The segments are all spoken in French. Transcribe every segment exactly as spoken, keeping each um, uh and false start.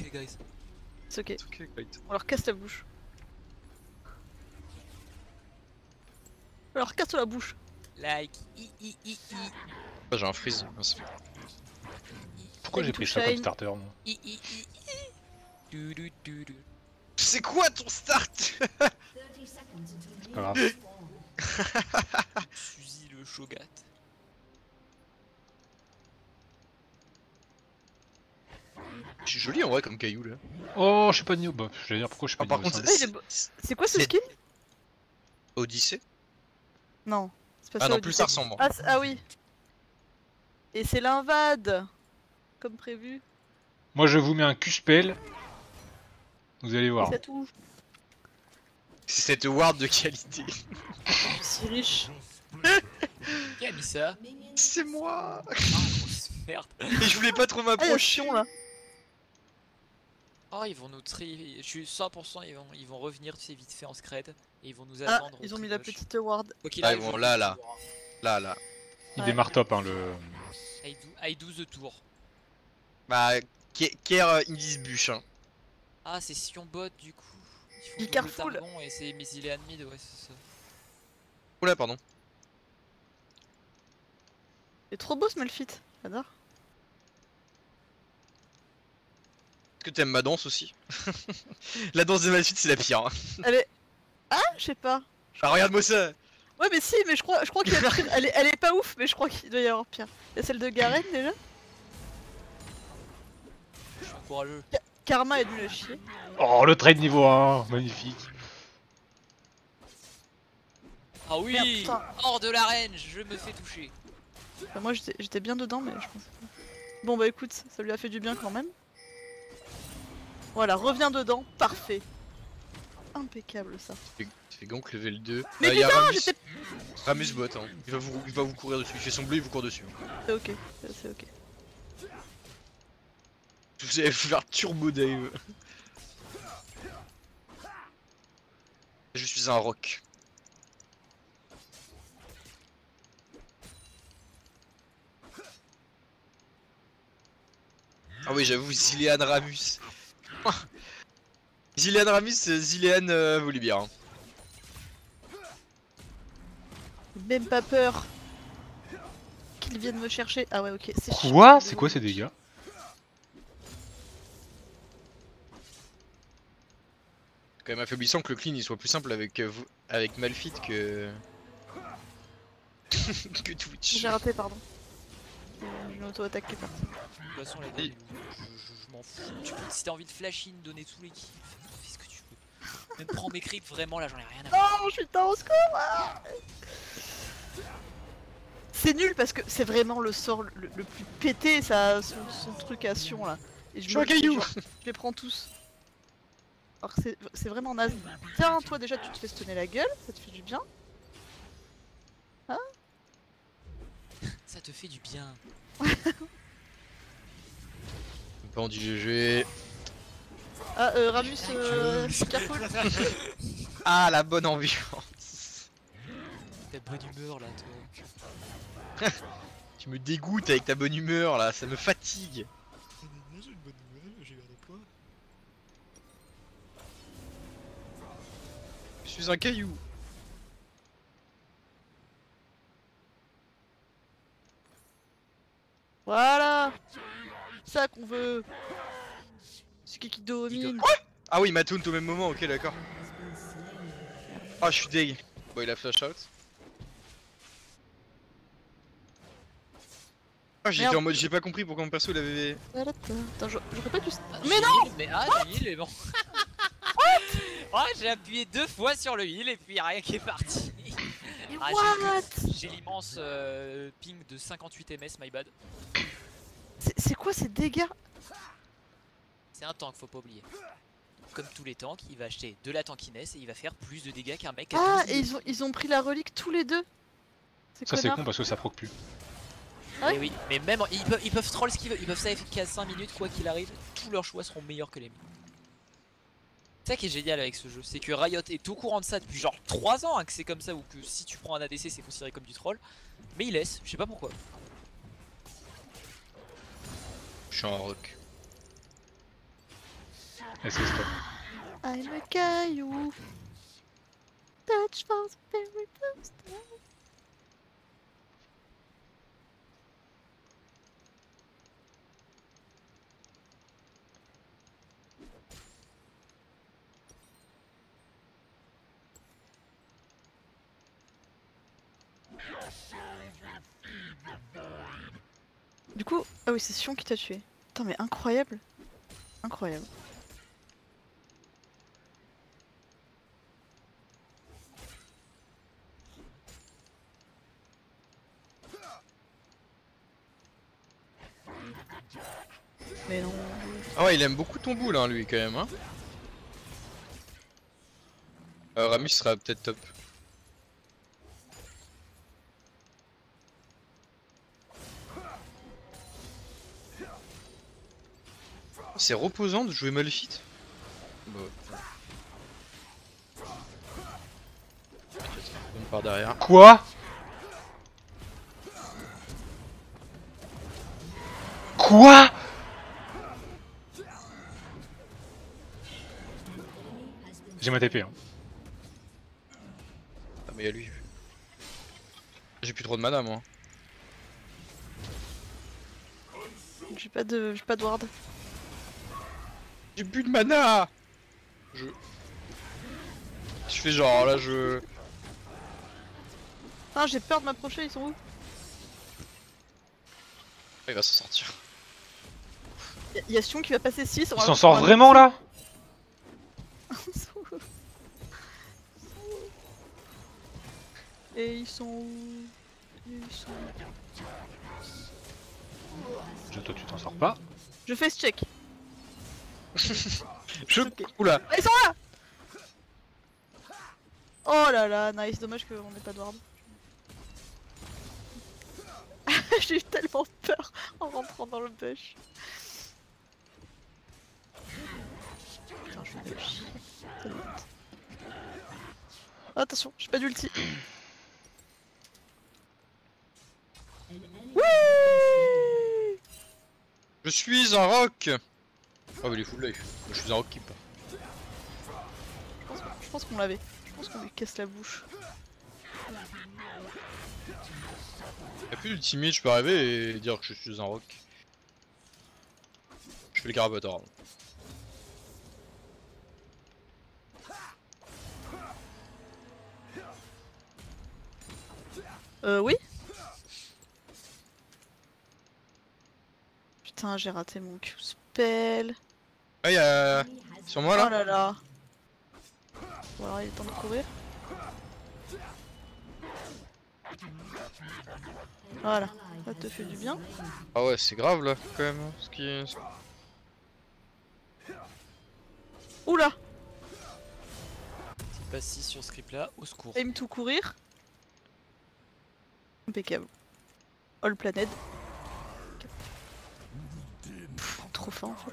okay guys. C'est ok. Ok, great. On leur casse la bouche. On leur casse la bouche. Like, i i i i. Ah, j'ai un freeze. Merci. Pourquoi j'ai Like pris to ça comme shine. starter moi? I i i i. Du du du du. C'est quoi ton start? C'est pas grave. Suzy le Shogat. C'est joli en vrai comme caillou là. Oh, je suis pas de niveau. Bah, j'allais dire pourquoi je suis pas Ah, de par niveau contre, cinq. Ah, il est beau. C'est quoi ce C'est- skin? Odyssée. Non. C'est pas Ah ça, non, plus ça Odyssey. ressemble. Ah, c- ah oui. Et c'est l'invade. Comme prévu. Moi je vous mets un Q-spell. Vous allez voir. C'est tout. C'est cette ward de qualité. Si riche. Qui a mis ça? C'est moi. Ah, grosse merde. Et je voulais pas trop Ah, y'a m'approcher. Sion là. Oh, ils vont nous tri. Je suis cent pour cent, ils vont, ils vont revenir, tu sais, vite fait en scred. Et ils vont nous Ah, attendre. ils au ont mis la tribush. petite ward. Quoi qu'il Ah, arrive, ils vont je- là, là. Là, là. Il Ouais. démarre top hein, le. I do, I do the tour. Bah, Care Indies bûche. Hein. Ah, c'est Sion bot du coup. Ils font Il double carfoule. targon et c'est Mesilean mid, ouais, c'est ça. Oula, pardon. Il est trop beau ce Malphite. J'adore. Est-ce que t'aimes ma danse aussi? La danse de ma suite, c'est la pire. Hein. Elle est. Ah, je sais pas. Ah, regarde-moi ça. Ouais, mais si, mais je crois, je crois qu'il y a pire. Elle est, elle est pas ouf, mais je crois qu'il doit y avoir pire. Il y a celle de Garen déjà. Je suis courageux. Karma est nul à chier. Oh, le trade niveau un, magnifique. Ah oui, Merde, putain. hors de l'arène, je me fais toucher. Enfin, moi j'étais j'étais bien dedans, mais je pense pas. Bon bah écoute, ça lui a fait du bien quand même. Voilà, reviens dedans, parfait. Impeccable ça. C'est Gank level deux. Mais Ah, y a putain, Ramus. j'étais. Ramus bot. Hein. Il, va vous, il va vous courir dessus. Il fait son bleu, il vous court dessus. C'est ok, c'est- c'est ok. Vous allez faire turbo Dave. Je suis un rock. Ah oui, j'avoue, Zilean Ramus. Zilean Ramus, c'est Zilean euh, Volibear. Hein. Même pas peur qu'ils viennent me chercher. Ah ouais, ok, c'est chiant. Quoi? C'est quoi ces dégâts? C'est quand même affaiblissant que le clean il soit plus simple avec, euh, vous- avec Malphite que. que Twitch. J'ai raté, pardon. J'ai une auto-attaque qui est partie. De toute façon, les gars, je, je- je m'en fous. Tu peux- si t'as envie de flash in, donner tous les kills, fais, fais ce que tu veux. Même prends mes creeps, vraiment là, j'en ai rien à faire. Non, je suis dans au secours ah. C'est nul parce que c'est vraiment le sort le, le plus pété, ça, son, son truc à Sion là. Et Je suis un me- caillou. Je, je les prends tous. Alors que c'est- c'est vraiment naze. Tiens, toi déjà tu te fais stunner la gueule, ça te fait du bien. Ça te fait du bien. Pas on dit G G. Ah, euh, Ramus, euh, careful. Ah, la bonne ambiance. T'as bonne humeur là, toi. Tu me dégoûtes avec ta bonne humeur là, ça me fatigue. J'ai une bonne humeur, j'ai eu un point. Je suis un caillou. Voilà. Ça qu'on veut. C'est qui qui domine. Ah oui, il m'a taunt au même moment, ok d'accord. Ah, je suis deg. Bon, il a flash out. Ah, j'étais Merde. en mode, j'ai pas compris pourquoi mon perso il avait. Attends, j'aurais j'aurais pas dû. Ah, Mais j'ai non heal, Mais ah, j'ai heal, mais bon. Oh, j'ai appuyé deux fois sur le heal et puis rien qui est parti. Ah, What? j'ai- J'ai l'immense euh, ping de cinquante-huit ms, my bad. C'est c'est quoi ces dégâts? C'est un tank, faut pas oublier. Comme tous les tanks, il va acheter de la tankiness et il va faire plus de dégâts qu'un mec. à Ah, douze et ils ont, ils ont pris la relique tous les deux. Ça c'est connard. con parce que ça proc plus. Ah Eh oui, mais même ils peuvent, ils peuvent troll ce qu'ils veulent, ils peuvent ça qu'à cinq minutes, quoi qu'il arrive, tous leurs choix seront meilleurs que les miens. C'est ça qui est génial avec ce jeu, c'est que Riot est au courant de ça depuis genre trois ans, hein, que c'est comme ça, ou que si tu prends un A D C c'est considéré comme du troll, mais ils laissent, je sais pas pourquoi. Je suis un rock. Est-ce que stop? I'm a caillou. Touch for the very first time. Du coup, ah oui, c'est Sion qui t'a tué. Putain, mais incroyable. Incroyable. Mais non. Ah ouais, il aime beaucoup ton bout là, lui, quand même. Hein. Euh, Ramus sera peut-être top. C'est reposant de jouer Malphite. Bah. On part derrière. Quoi? Quoi? J'ai ma T P hein. Ah mais y'a lui. J'ai plus trop de mana moi. J'ai pas de. J'ai pas de ward. J'ai plus de mana. Je... Je fais genre là je... Ah, j'ai peur de m'approcher, ils sont où? Il va s'en sortir. Y'a y a Sion qui va passer six. Il s'en sort vraiment là? Et ils sont où? Et ils sont... Je, toi tu t'en sors pas. Je fais ce check. Je... Ok. Oula. Ah, ils sont là! Oh là là, nice, dommage qu'on ait pas de ward. J'ai eu tellement peur en rentrant dans le bush. Putain, je suis de chier. Ça doit être- Oh, attention, j'ai pas d'ulti. Oui. Je suis un rock. Oh mais il est full life. Je suis un rock keep. Je pense, je pense qu'on l'avait. Je pense qu'on lui casse la bouche. Y'a plus d'ultimate, je peux arriver et dire que je suis un rock. Je fais le carapator. Euh, oui. Putain, j'ai raté mon Q-spell. Ah y'a... Sur moi là. Oh là là. Bon alors il est temps de courir. Voilà, ça te fait du bien. Ah ouais c'est grave là quand même. Hein, ce qui... Oula, C'est pas six sur ce script là, au secours. aim to courir. Impeccable. All planet. Pff, trop fin en fait.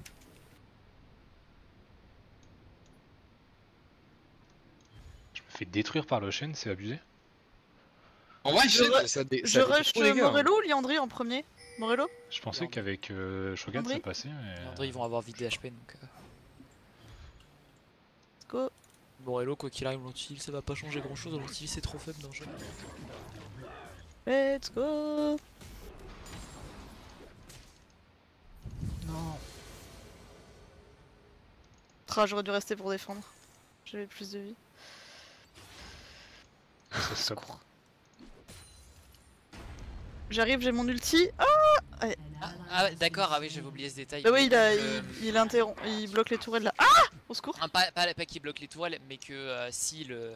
Je me fais détruire par le chêne, c'est abusé. En vrai Je je re- sais, ça dé... Je ça détruit rush trop les gars, hein. Morello ou Liandry en premier? Morello? Je pensais qu'avec euh, Shogun André ça passait mais... André, ils vont avoir vidé H P donc. Euh... Let's go. Morello, quoi qu'il arrive, l'anti ça va pas changer grand chose. L'anti c'est trop faible dans le jeu. Let's go. Non. Ah, j'aurais dû rester pour défendre. J'avais plus de vie. Ça stop. J'arrive, j'ai mon ulti. Ah, Ah, ah, d'accord, ah oui, j'avais oublié ce détail. bah oui, il, a, Euh, il, il interrompt, il bloque les tourelles là. Ah, au secours. un, pas, pas, pas qu'il bloque les tourelles, mais que euh, si le.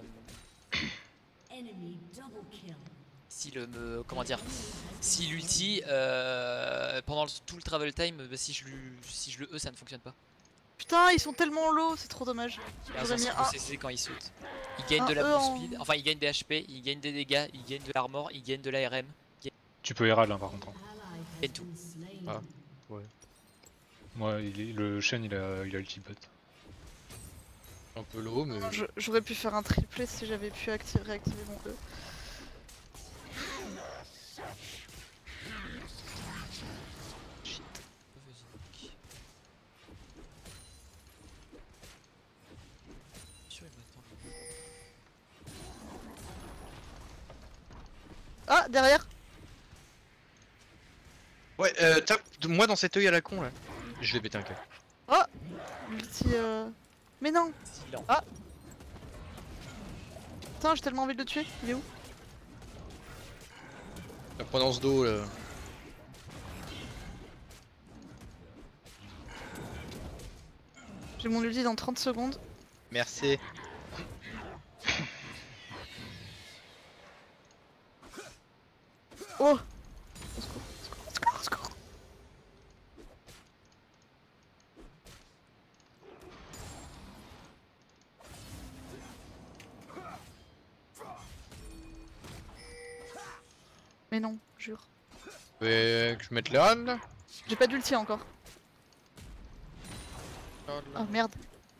Si le. Me, comment dire. Si l'ulti, euh, pendant le- tout le travel time, bah, si, je, lui- si je le E, ça ne fonctionne pas. Putain, ils sont tellement low, c'est trop dommage. Ah, J'aurais ça, mis c'est un- C C quand il saute. Il gagne un de la E move en- speed, enfin il gagne des H P, il gagne des dégâts, il gagne de l'armor, il gagne de l'A R M, Tu peux Herald hein, par contre. il gagne tout. Ah, ouais. Moi il est- le chêne il a, il a ulti bot. Un peu low mais... Je- J'aurais pu faire un triplé si j'avais pu activer, réactiver mon E. Shit. Ah, derrière. Ouais, euh, tape moi dans cet œil à la con là. Je vais péter un câble. Oh, l'ulti. Euh... Mais non. Silence. Ah. Putain, j'ai tellement envie de le tuer. Il est où? La prenance d'eau là. J'ai mon ulti dans trente secondes. Merci. Oh. Au secours, au secours, au secours, au secours. Mais non, jure. Ouais, que je mette les runs là. J'ai pas d'ulti encore. Oh merde.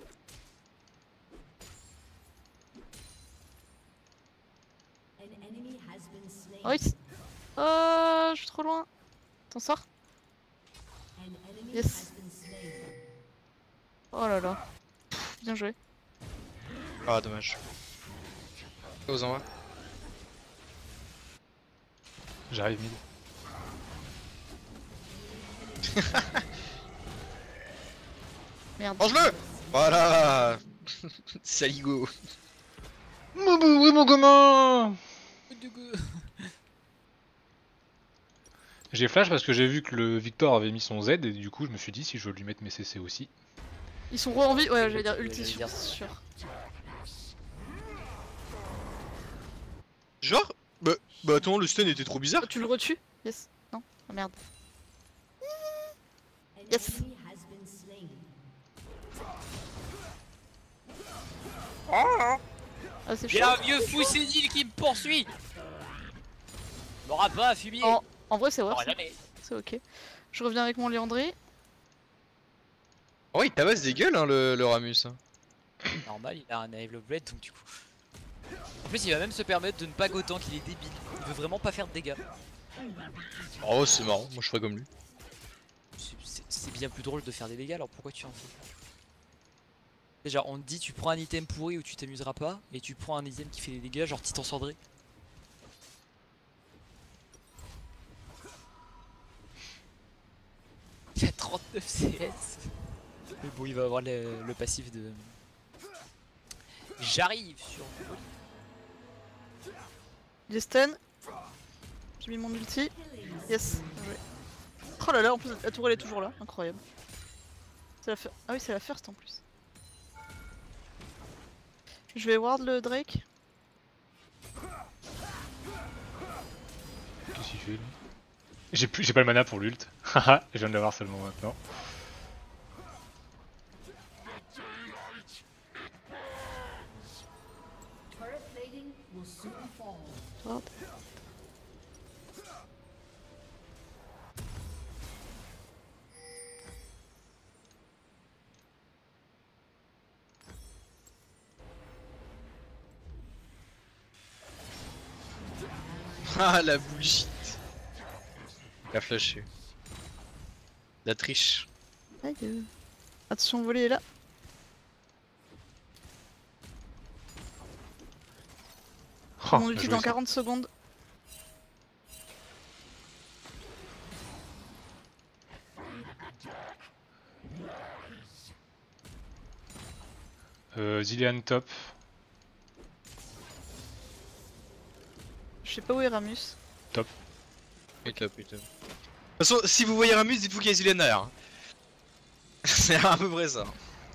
Oh, il... oh, je suis trop loin. T'en sors? Yes. Oh là là. Pff, bien joué. Ah dommage. Aux envois. J'arrive mid. Merde. Mange-le. Voilà. Saligo. Mon bou- oui, mon gamin. J'ai flash parce que j'ai vu que le Victor avait mis son Z et du coup je me suis dit si je veux lui mettre mes C C aussi. Ils sont re en vie. Ouais, j'allais dire J'allais ulti dire. sûr. sûr. Genre Bah, bah attends, le stun était trop bizarre. Oh, tu le retues? Yes. Non? Oh merde. Yes. Ah, c'est chaud. J'ai un vieux fou sénile qui me poursuit. M'aura pas fumier. En, en vrai, c'est vrai. Oh, c'est- jamais. C'est ok. Je reviens avec mon Léandré. Oh, il tabasse des gueules hein, le, le Ramus. Hein. Normal, il a un Enable Blade donc du coup. En plus, il va même se permettre de ne pas go tank, il est débile. Il veut vraiment pas faire de dégâts. Oh, c'est marrant, moi je ferais comme lui. C'est- c'est- C'est bien plus drôle de faire des dégâts, alors pourquoi tu en fais? Déjà, on te dit tu prends un item pourri où tu t'amuseras pas, et tu prends un item qui fait des dégâts, genre Titan cendré. Il a trente-neuf C S. Mais bon, il va avoir le, le passif de. J'arrive sur. Il est stun. J'ai mis mon ulti. Yes. Bien joué. Oh là là, en plus la tourelle est toujours là. Incroyable. C'est la fir- Ah oui, c'est la first en plus. Je vais ward le Drake. Qu'est-ce qu'il fait lui? J'ai plus, j'ai pas le mana pour l'ult. Haha, je viens de l'avoir seulement maintenant. Ward. Ah la bullshit. La flashé. La triche. Aïe. euh. Attention, voler est là. Oh, mon bien ulti joué, dans ça. quarante secondes. Euh, Zilean top. Je sais pas où est Ramus. Putain, putain. De toute façon, si vous voyez Ramus, dites-vous qu'il y a Zilean derrière. hein. C'est à peu près ça.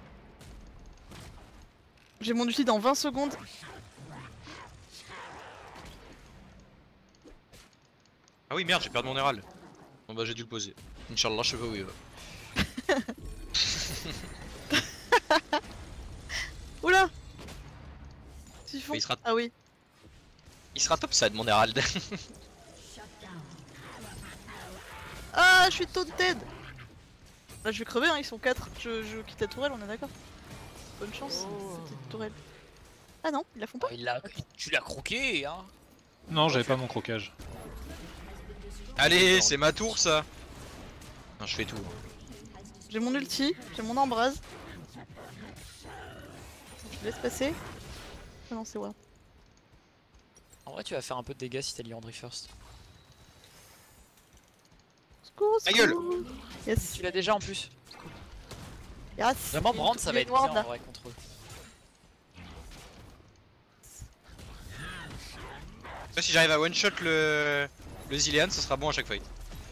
J'ai mon ulti dans vingt secondes. Ah oui, merde, j'ai perdu mon Herald. Bon bah j'ai dû le poser. Inch'Allah, je sais pas où il va. Oula. Siphon. Il sera, Ah oui. il sera top ça de mon Herald. Ah, je suis taunted. Là, je vais crever, hein, ils sont quatre. Je, je quitte la tourelle, on est d'accord. Bonne chance, Oh. petite tourelle. Ah non, ils la font pas. Oh, il l'a- tu l'as croqué, hein. Non, j'avais pas mon croquage. Allez, c'est ma tour ça. Non, je fais tout. J'ai mon ulti, j'ai mon embrase. Je laisse passer. Ah non, c'est Ward. En vrai, tu vas faire un peu de dégâts si t'as Liandry first. Secours, Ta gueule. secours. Yes. Tu l'as déjà en plus. Yes. Vraiment, Brand, ça va être bien Ward, en là. vrai contre eux. Là, si j'arrive à one shot le le Zilean, ce sera bon à chaque fight.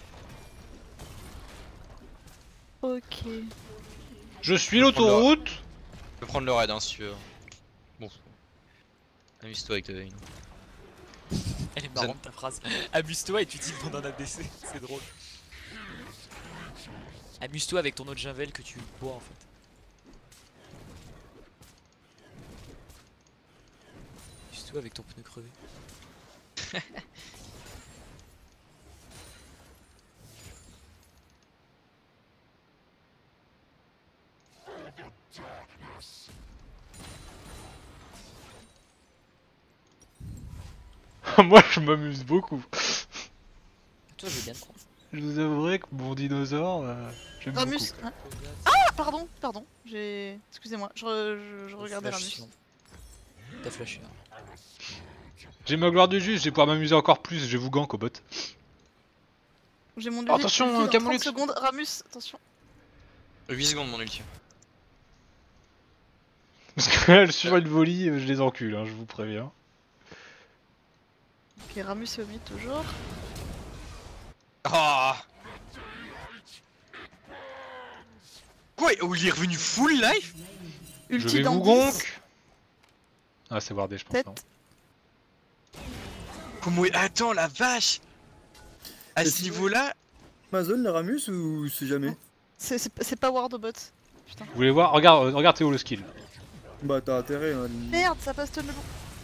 Ok. Je suis l'autoroute. Je peux prendre le raid hein, si tu veux. Bon. Amuse-toi avec ta veine. Elle est marrante ta phrase. Amuse-toi et tu dis qu'on en a baissé. C'est drôle. Amuse-toi avec ton eau de Javel que tu bois en fait. Amuse-toi avec ton pneu crevé. Moi je m'amuse beaucoup. Toi, je veux bien te prendre. Je vous avouerai que mon dinosaure, euh, j'aime Ramus. beaucoup. hein. Ah, pardon, pardon. J'ai. Excusez-moi, je, re- je, je regardais Flash, Ramus. sinon. T'as flashé. Hein. J'ai ma gloire de juste, je vais pouvoir m'amuser encore plus, je vais vous gank au bot. J'ai mon Oh, attention, ulti dans Camoulox. trente secondes. Ramus, attention. huit secondes mon ulti. Parce que sur une volley, je les encule, hein, je vous préviens. Ok, Ramus est au mid toujours. Ah. Quoi? Oh, il est revenu full life? Ulti je vais dans vous dix. gank. Ah, c'est Wardé, je pense. Tête. Non. Comment il... Attends la vache! À ce niveau là, Ma zone, la Ramus ou c'est jamais? C'est c'est- c'est pas Ward au bot. Putain. Vous voulez voir? Regarde, euh, regarde Théo le skill. Bah t'as intérêt, hein. Merde, ça passe stun le bon.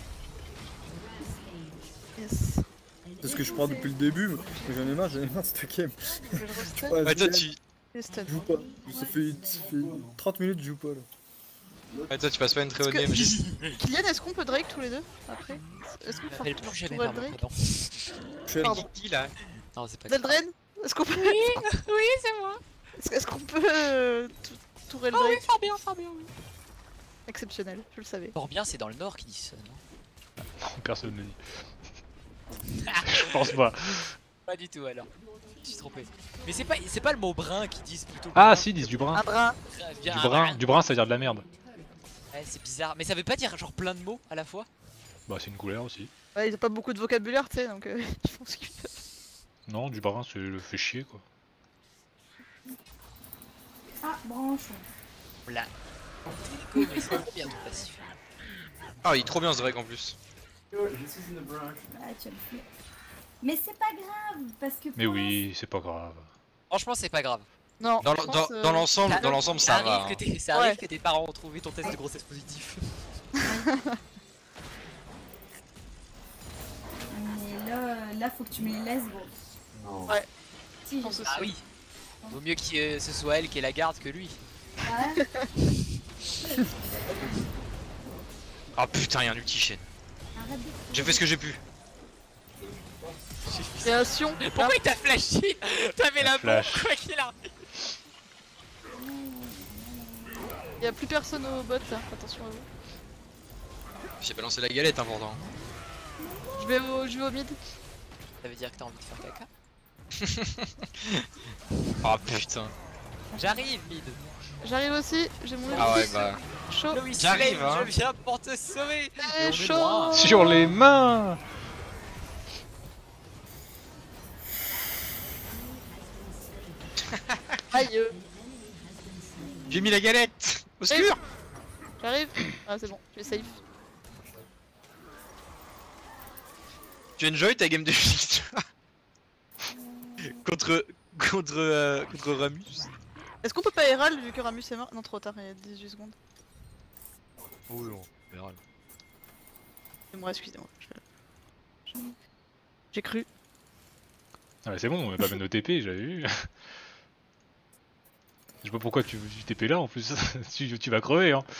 Yes. C'est ce que je prends depuis le début, mais j'en ai marre, j'en ai marre de cette game. Je vais le restun. Ouais, bah toi je tu, Et stun. joue pas. Ça fait, ça fait trente minutes que je joue pas là. ouais, toi, tu passes pas une très Est-ce bonne que- game. j'ai- Kylian, est-ce qu'on peut Drake tous les deux après? Est-ce qu'on peut M'appelle faire plus jamais tour par mon Drake? prénom. Je Pardon. Qui là? Non, c'est pas grave. Deldren? Est-ce qu'on peut. Oui, c'est moi. Est-ce est-ce qu'on peut. Euh, tou- tourer le Oh oui, Drake? fort bien, fort bien, oui. Exceptionnel, je le savais. Fort bien, c'est dans le nord qui dit ça, non? Personne ne dit. Je pense pas. Pas du tout alors. Je suis trompé. Mais c'est pas, c'est pas le mot brun qui disent plutôt. Ah brun. si, ils disent du Un brun. brin. Bien, Du un brun, du brun ça veut dire de la merde. Ouais, c'est bizarre. Mais ça veut pas dire genre plein de mots à la fois? Bah c'est une couleur aussi. Ouais, ils ont pas beaucoup de vocabulaire, tu sais, donc euh, ils font ce qu'ils veulent. Non, du brun c'est le fait chier quoi. Ah, branche. Là. Mais c'est trop bien ton passif. Ah, il est trop bien ce Drake en plus. Ah, tu as le flip. Mais c'est pas grave, parce que. Mais pour oui, c'est pas grave. Franchement, c'est pas grave. Non, Dans je l'en- pense, dans- euh, dans l'ensemble, Ça dans l'ensemble, ça arrive va. que hein. tes- ça arrive Ouais. que tes parents ont trouvé ton test de grossesse positif. l'instant. Mais là, là, faut que tu me les laisses, gros. Ouais. Si, Je pense aussi. Ah oui. Vaut mieux que euh, ce soit elle qui est la garde que lui. Ouais. Ah putain, y'a un ulti chaîne. Arrête de. J'ai fait ce que j'ai pu. Création. Pourquoi il t'a flashé? T'avais la bombe flash. quoi qu'il arrive. Il y a plus personne au bot là, attention à vous. J'ai balancé la galette, hein, pourtant. Je vais au, je vais au mid. Ça veut dire que t'as envie de faire caca? Ah putain. J'arrive, mid. J'arrive aussi, j'ai mon Ah ouais, ulti. bah. Chaud. Lois J'arrive, Lane, hein. Je viens pour te sauver. Et on Eh, est chaud. loin. Sur les mains. Aïe. euh, J'ai mis la galette. Au Eh, secours. J'arrive. Ah, c'est bon, je suis safe. Tu enjoy ta game de fixe contre contre euh, contre Ramus. Est-ce qu'on peut pas Herald vu que Ramus est mort? Non, trop tard, il y a dix-huit secondes. Oh non, général. Excusez-moi, excusez-moi. je- je- J'ai cru. Ah mais c'est bon, on a pas besoin de T P, j'avais vu. Je sais pas pourquoi tu, tu T P là en plus, tu, tu vas crever hein.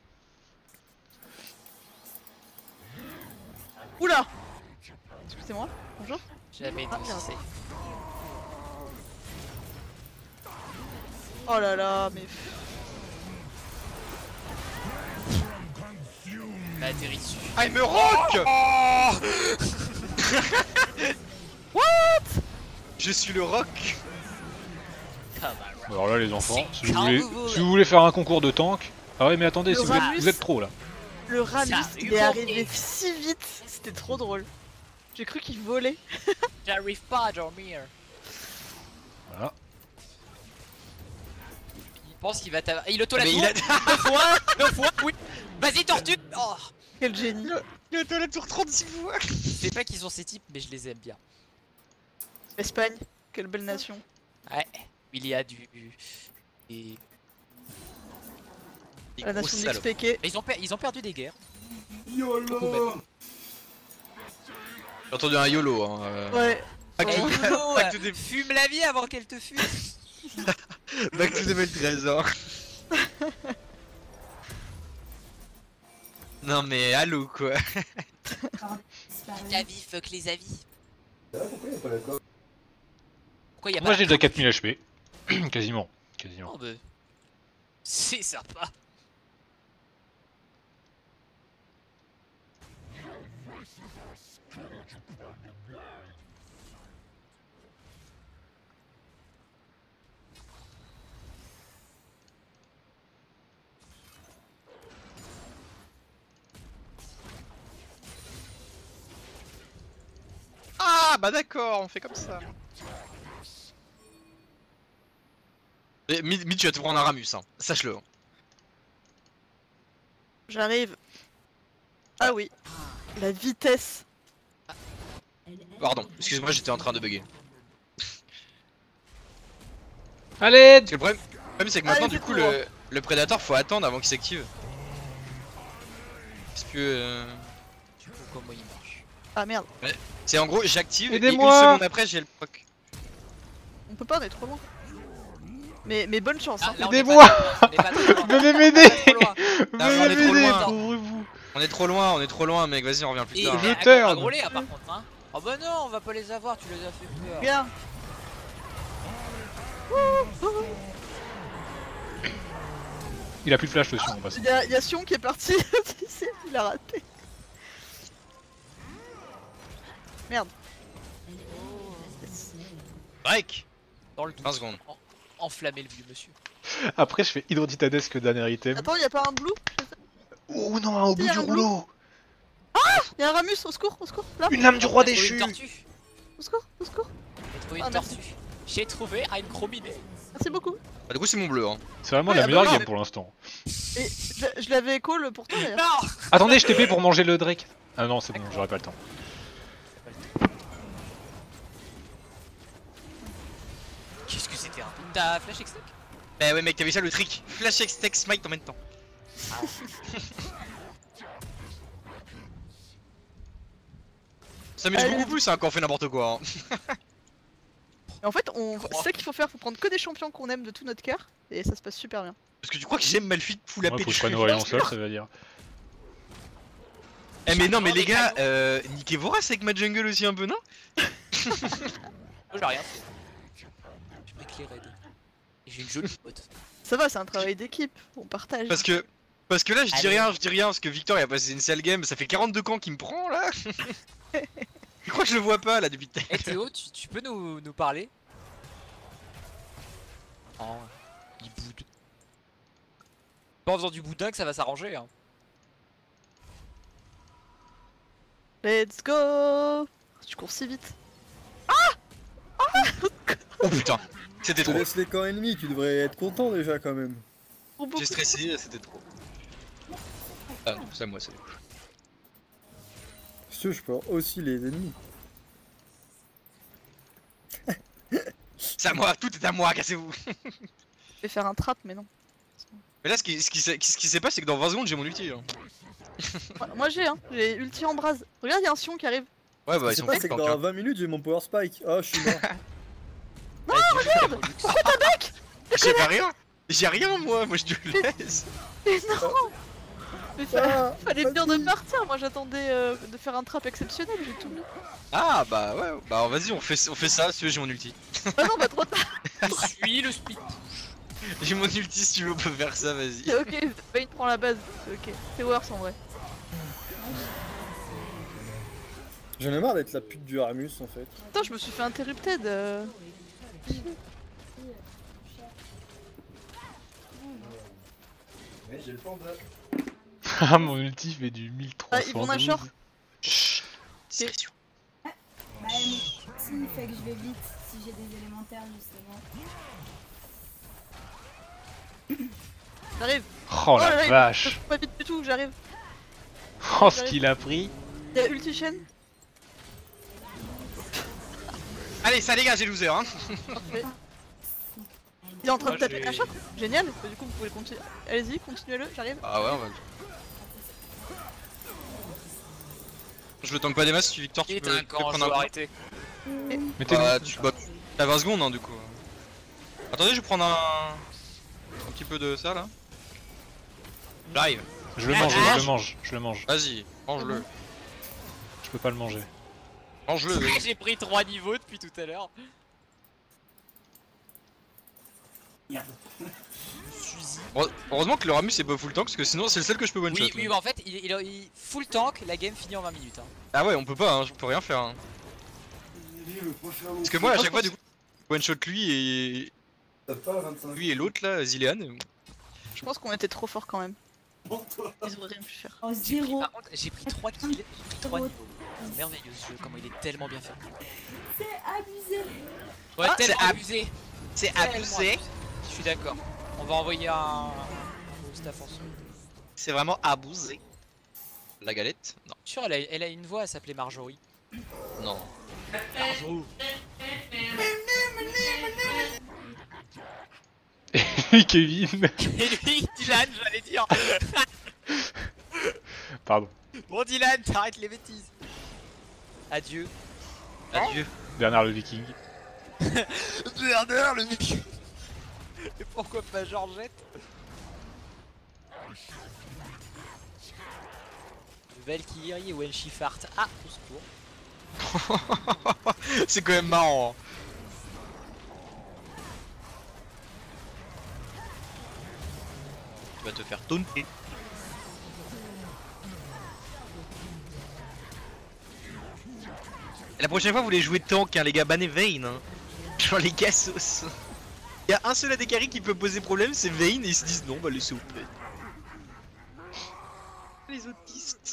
Oula. Excusez-moi, bonjour. Jamais été Ah, aussi merde. safe. Oh là là, mais. Bah a atterri dessus. Ah, il me rock. What? Je suis le rock. Come on. Alors là les enfants, C'est si vous, quand voulez, vous voulez. si vous voulez faire un concours de tank... Ah ouais mais attendez, Le si vous êtes, Ramus. vous êtes trop là. Le Ramus, Ça, il il est faut- arrivé si vite, c'était trop drôle. J'ai cru qu'il volait. J'arrive pas à dormir. Voilà. Il pense qu'il va t'avoir. Il auto la Mais tour. il a... Deux fois, deux fois, oui. Vas-y, tortue. Oh. Quel génie. il a été à la tour trente-six fois. C'est pas qu'ils ont ces types, mais je les aime bien. Espagne, quelle belle nation. Ouais. Il y a du. Et... Des La gros nation salauds. d'X P K. Mais ils ont, per- ils ont perdu des guerres. YOLO. J'ai entendu un YOLO hein. euh. Ouais. Back to, Eh, Yolo, back to euh, the... fume la vie avant qu'elle te fume. back to deux mille treize hein. Non mais allô quoi. La vie, fuck les avis. Pourquoi y'a pas d'accord? Pourquoi y a Moi pas. j'ai déjà quatre mille H P. Quasiment. Quasiment. Oh, bah, c'est sympa. Ah bah d'accord, on fait comme ça. Mais Mid, Mid, tu vas te prendre un Ramus hein, sache-le. J'arrive. Ah oui. La vitesse. Pardon, excuse-moi j'étais en train de bugger. Allez. Parce que le problème, le problème c'est que Allez, maintenant du fais coup tout droit. le, le Predator faut attendre avant qu'il s'active. Parce que... Euh... Tu sais comment il marche. Ah merde. C'est en gros j'active et une Aidez-moi. seconde après j'ai le proc. On peut pas, on est trop loin. Mais, mais bonne chance. Ah, Hein. là, on est Aidez-moi. pas- on est pas trop loin. Venez m'aider. Trop loin. Non, mais on Venez est trop m'aider, loin. couvrez-vous. On est trop loin, on est trop loin mec, vas-y on revient plus Et tard. je à- turn. à gros les, hein, par contre. Hein. Oh bah non, on va pas les avoir, tu les as fait peur. Regarde. Il a plus de flash dessus en passant. Il y, a- il y a Sion qui est parti. Tu sais, il a raté. Merde. Break. Dans le doute. vingt secondes. En- Enflammer le vieux monsieur. Après je fais Hydroditadesque dernier item. Attends, il y a pas un blue? Oh non, au bout Il y a du un rouleau. Il y a un Ramus, au secours, au secours. Là, Une lame du roi On a trouvé déchu. Une tortue. au secours, au secours. J'ai trouvé Ah, une merci. tortue. J'ai trouvé un chrominé. Merci beaucoup. Bah, du coup c'est mon bleu hein. C'est vraiment Ouais, la ah bah meilleure non, game mais- pour l'instant. Et je, je l'avais call pour toi d'ailleurs. Non. Attendez, je T P pour manger le Drake. Ah non, c'est bon, j'aurais pas le temps. Qu'est-ce que c'était un T'as flash extec? Bah ouais mec t'as vu ça le trick. Flash X-Tech Smite en même temps. Ça m'amuse Allez. beaucoup plus hein, quand on fait n'importe quoi. Hein. Et en fait, on... c'est ça qu'il faut faire, faut prendre que des champions qu'on aime de tout notre cœur. Et ça se passe super bien. Parce que tu crois que j'aime Malphite full A Moi, P faut que de je prenne cheveux. Aurélien seul, ça veut dire. Eh mais non mais les gars, J'adore les euh, niquez Vorace avec ma jungle aussi un peu non? Moi j'ai rien fait. Je m'éclairais. Et j'ai une jolie pote. Ça va, c'est un travail d'équipe, on partage. Parce que parce que là je dis Allez. rien, je dis rien parce que Victor il a passé une sale game, ça fait quarante-deux camps qu'il me prend là. Je crois que je le vois pas là depuis tout à Eh Théo, tu, tu peux nous, nous parler? Oh, il boude. Pas en faisant du boudin que ça va s'arranger hein. Let's go. Tu cours si vite. Oh putain, c'était Je te trop. laisse les camps ennemis, tu devrais être content déjà quand même. Trop beaucoup. J'ai stressé, c'était trop. Ah non, c'est à moi, c'est. Si tu veux, je peux aussi les ennemis. C'est à moi, tout est à moi, cassez-vous. Je vais faire un trap, mais non. Mais là ce qui, ce qui, s'est- ce qui s'est passé c'est que dans vingt secondes j'ai mon ulti. Hein. Moi, moi j'ai, hein, j'ai ulti en brase. Regarde, il y a un Sion qui arrive. Ouais bah ils C'est sont pas, fous c'est que tanks, dans hein. vingt minutes j'ai mon power spike. Oh, je suis mort. Regarde. J'ai pas rien. J'ai rien moi, moi je te laisse. Mais non. Mais fa- Ah, fallait me dire de vas-y. partir. Moi j'attendais euh, de faire un trap exceptionnel, j'ai tout mis. Ah bah ouais, bah vas-y on fait, on fait ça si tu veux, j'ai mon ulti. Ah non, bah trop tard. Je suis le speed. J'ai mon ulti si tu veux on peut faire ça, vas-y. C'est ok, Vayne prend la base. C'est ok. C'est worse en vrai. J'en ai marre d'être la pute du Ramus en fait. Attends, je me suis fait interrupted. Euh... Mais j'ai le temps de... Ah, mon ulti fait du mille trois Ah, cents. ils vont d'un short. Chut, discrétion. Bah, s'il fait que je vais vite, si j'ai des élémentaires justement. J'arrive. Oh la là, il- vache. Pas vite du tout, j'arrive. Oh, ce qu'il a pris. Il y a ulti chaîne. Allez, ça dégage les losers hein. Parfait. Il est en train de Moi, taper j'ai- un shot. Génial. Bah, du coup, vous pouvez continuer. Allez-y, continuez-le, j'arrive. Ah ouais, on va... Je le tank pas des masses, si Victor tu Il peux, est un tu peux camp, je prendre un dois coup. arrêter. Mettez-nous. Bah, tu bah, t'as vingt secondes hein du coup. Attendez, je vais prendre un... un petit peu de ça là. J'arrive. Je le mange, je le mange, je le mange. Vas-y, mange-le. Je peux pas le manger. Mange-le. vas-y. J'ai pris trois niveaux depuis tout à l'heure. Heure- Heureusement que le Ramus est pas full tank parce que sinon c'est le seul que je peux one shot. Oui, oui, mais en fait, il, il, il- full tank, la game finit en vingt minutes. Hein. Ah ouais, on peut pas, hein, je peux rien faire. Hein. Parce que moi à chaque fois du coup, one shot lui et lui et l'autre là, Zilean. Je pense qu'on était trop fort quand même. Ils auraient rien pu faire. En J'ai pris, zéro. par contre, j'ai pris trois kills, j'ai pris trois niveaux. Merveilleux ce jeu, comment il est tellement bien fait. C'est abusé. Ouais, Ah, tellement c'est ab- abusé. C'est Tellement abusé. Je suis d'accord. On va envoyer un, un staff en soi. C'est vraiment abusé. La galette? Non. Sûr, elle a, elle a une voix, elle s'appelait Marjorie. Non. Marjorie. Et Kevin. Et lui, Dylan, j'allais dire. Pardon. Bon, Dylan, t'arrêtes les bêtises. Adieu. Adieu. Bernard le Viking. Bernard le mec. Et pourquoi pas Georgette? Valkyrie ou Enchifart. Ah, au secours. C'est quand même marrant. Hein. Tu vas te faire taunter. Et la prochaine fois vous voulez jouer tank hein les gars, bannez Vayne hein. Genre les gassos. Il y a un seul A D carry qui peut poser problème, c'est Vayne et ils se disent non bah laissez vous plaît. Les autistes.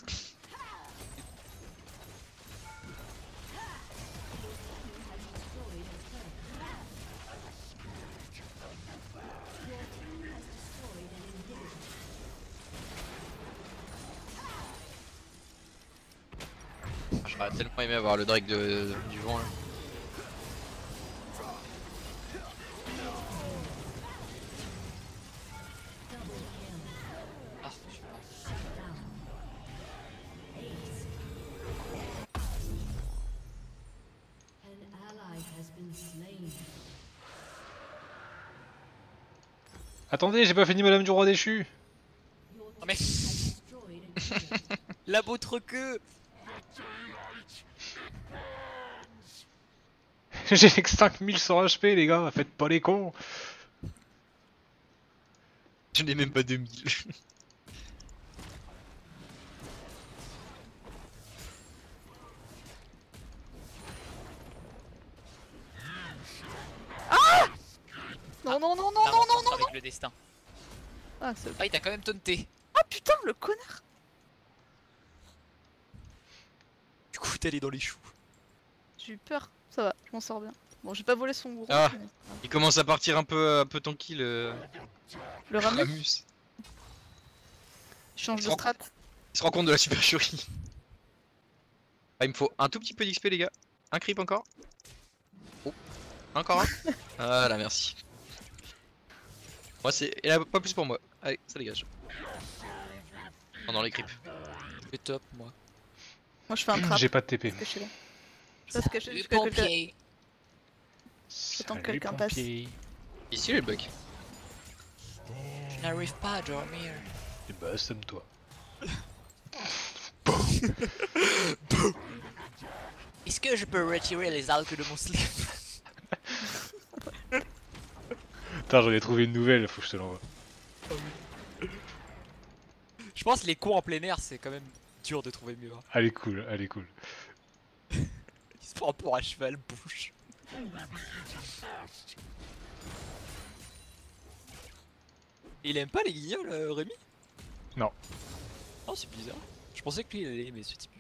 J'aurais tellement aimé avoir le Drake de, du vent là. Ah, Attendez, j'ai pas fini Madame du Roi déchu. oh, mais. La vôtre queue. J'ai que cinq mille sur H P les gars, faites pas les cons. Je n'ai même pas deux mille. Non, non, non, non, La non, non, rencontre non. avec le destin. Ah, c'est... Ah, il t'a quand même taunté. Ah putain, le connard. Du coup, t'es allé dans les choux. J'ai eu peur. Ça va, je m'en sors bien. Bon, j'ai pas volé son gros. Ah. mais- Il commence à partir un peu, un peu tanky le Le ramus, Ramus. il change de Trop- strat. Il se rend compte de la supercherie. Ah, il me faut un tout petit peu d'X P les gars. Un creep encore. Oh. Encore un. Voilà, merci. Moi c'est... Il y en a pas plus pour moi. Allez, ça dégage. Oh non, les creeps. C'est top, moi. Moi, je fais un trap. J'ai pas de T P. Se cacher là. Je vais se cacher Les jusqu'à quelqu'un. pompiers. J'attends que Salut, quelqu'un passe. pompier. Ici le bug. Je n'arrive pas à dormir. Et bah, somme-toi. Est-ce que je peux retirer les algues de mon slip? Putain, j'en ai trouvé une nouvelle, faut que je te l'envoie. Je pense que les cons en plein air, c'est quand même dur de trouver mieux. hein. Elle est cool, elle est cool. Par rapport à cheval, bouche. Il aime pas les guignols, euh, Rémi? Non. Oh, c'est bizarre. Je pensais que lui il allait aimer ce type.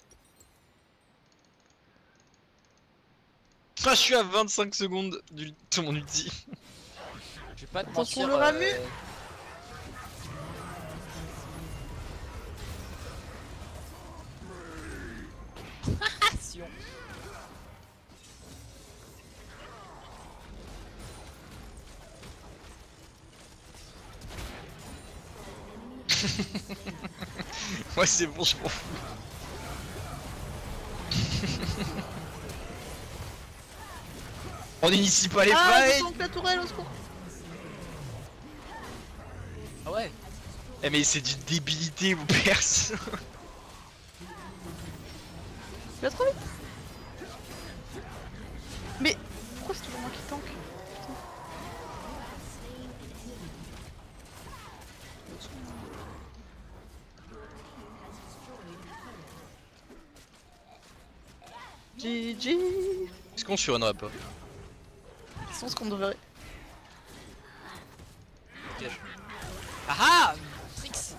Ah, je suis à vingt-cinq secondes du... de mon ulti. Je vais pas te Attention, mentir. le Ramu. euh, Sion. Ouais, c'est bon, je m'en fous. On initie pas les Ah, je fights. sens que la tourelle, au secours. Ah ouais. Eh mais c'est d'une débilité vous perce. Il va trop vite. Mais pourquoi c'est toujours moi qui tank? G G. Est-ce qu'on surrunnerait pas? C'est ce qu'on devrait. Ah ah Trix.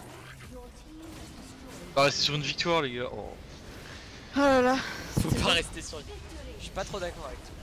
On va rester sur une victoire les gars. Oh. Oh là là. Faut pas rester sur une... Je suis pas trop d'accord avec toi.